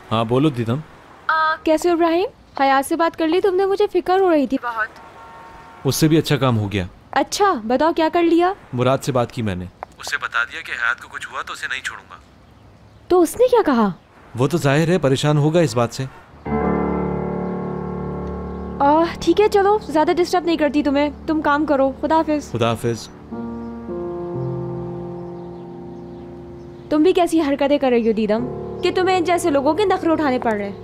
हाँ बोलो दीदम। कैसे हो इब्राहिम? हयात से बात कर ली तुमने? मुझे फिक्र हो रही थी बहुत। उससे भी अच्छा काम हो गया। अच्छा बताओ क्या कर लिया? मुराद से बात की मैंने, उससे बता दिया कि हयात को कुछ हुआ तो उसे नहीं छोड़ूंगा। तो उसने क्या कहा? वो तो जाहिर है परेशान होगा इस बात से। ठीक है चलो, ज्यादा डिस्टर्ब नहीं करती तुम्हें, तुम काम करो। खुदा हाफिज। खुदा हाफिज। तुम भी कैसी हरकतें कर रही हो दीदम कि तुम्हें इन जैसे लोगों के नखरे उठाने पड़ रहे हैं।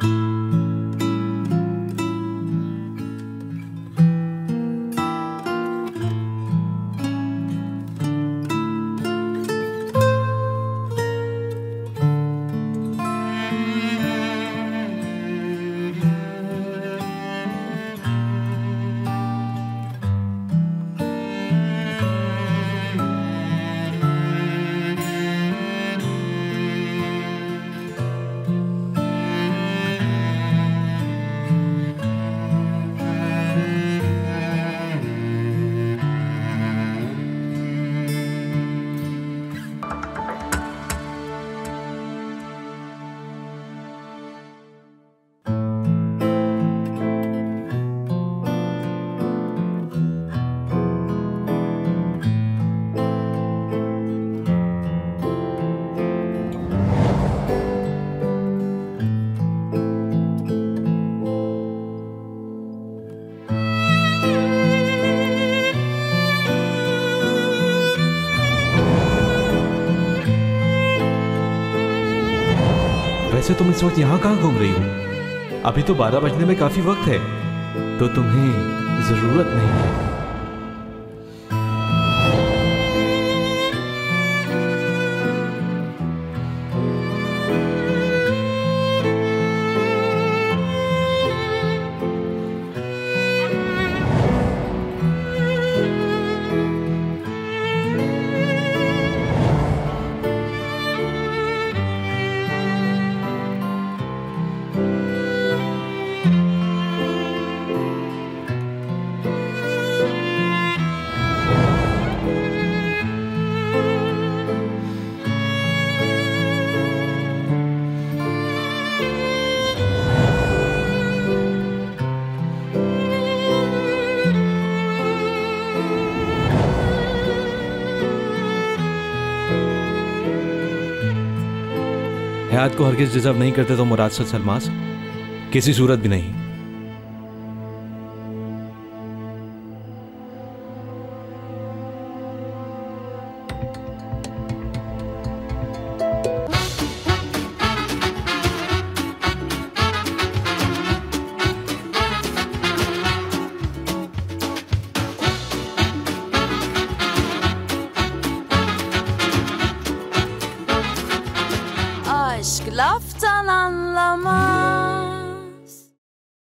वैसे तुम इस वक्त यहाँ कहाँ घूम रही हो? अभी तो 12 बजने में काफी वक्त है, तो तुम्हें जरूरत नहीं है। हयात को हरगिज डिजर्व नहीं करते तो मुराद से सलमास, किसी सूरत भी नहीं। Aşk laftan anlamaz.